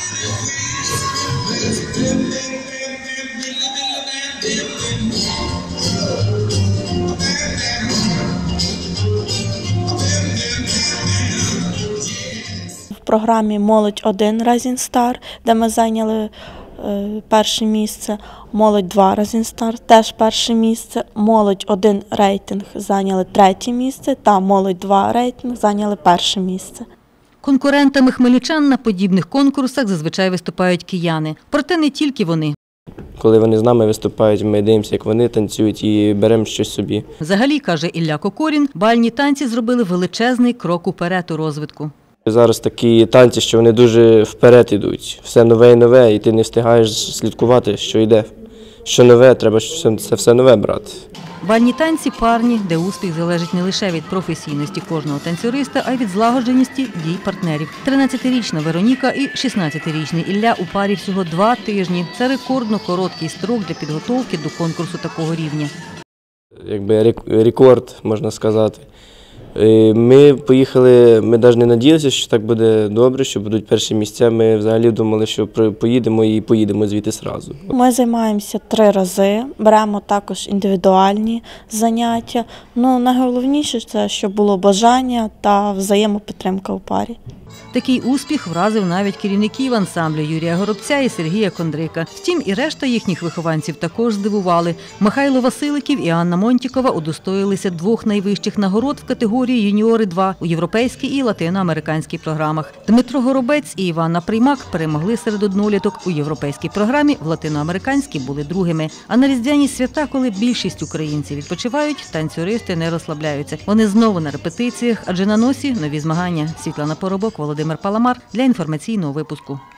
В програмі «Молодь-1 Rising Star», де ми зайняли перше місце, «Молодь-2 Rising Star» теж перше місце, «Молодь-1 рейтинг» зайняли третє місце та «Молодь-2 рейтинг» зайняли перше місце. Конкурентами хмельничан на подібних конкурсах зазвичай виступають кияни. Проте не тільки вони. Коли вони з нами виступають, ми дивимося, як вони танцюють і беремо щось собі. Взагалі, каже Ілля Кокорін, бальні танці зробили величезний крок уперед у розвитку. Зараз такі танці, що вони дуже вперед йдуть. Все нове і нове, і ти не встигаєш слідкувати, що йде. Що нове, треба це все нове брати. Бальні танці парні, де успіх залежить не лише від професійності кожного танцюриста, а й від злагодженості дій партнерів. 13-річна Вероніка і 16-річний Ілля у парі всього 2 тижні. Це рекордно короткий строк для підготовки до конкурсу такого рівня. Якби рекорд, можна сказати. Ми поїхали, ми навіть не надіялися, що так буде добре, що будуть перші місця. Ми взагалі думали, що поїдемо і поїдемо звідти одразу. Ми займаємося 3 рази, беремо також індивідуальні заняття. Найголовніше – це, щоб було бажання та взаємопідтримка у парі. Такий успіх вразив навіть керівників ансамблю Юрія Горобця і Сергія Кондрика. Втім, і решта їхніх вихованців також здивували. Михайло Василиків і Анна Монтікова удостоїлися 2 найвищих нагород в категорії «Юніори-2» у європейській і латиноамериканській програмах. Дмитро Горобець і Іванна Приймак перемогли серед одноліток у європейській програмі, в латиноамериканській були другими. А на різдвяні свята, коли більшість українців відпочивають, танцюристи не розслабляються. Вони знову на репетиціях, адже на носі нові змагання. Світлана Поробок, Володимир Паламар для інформаційного випуску.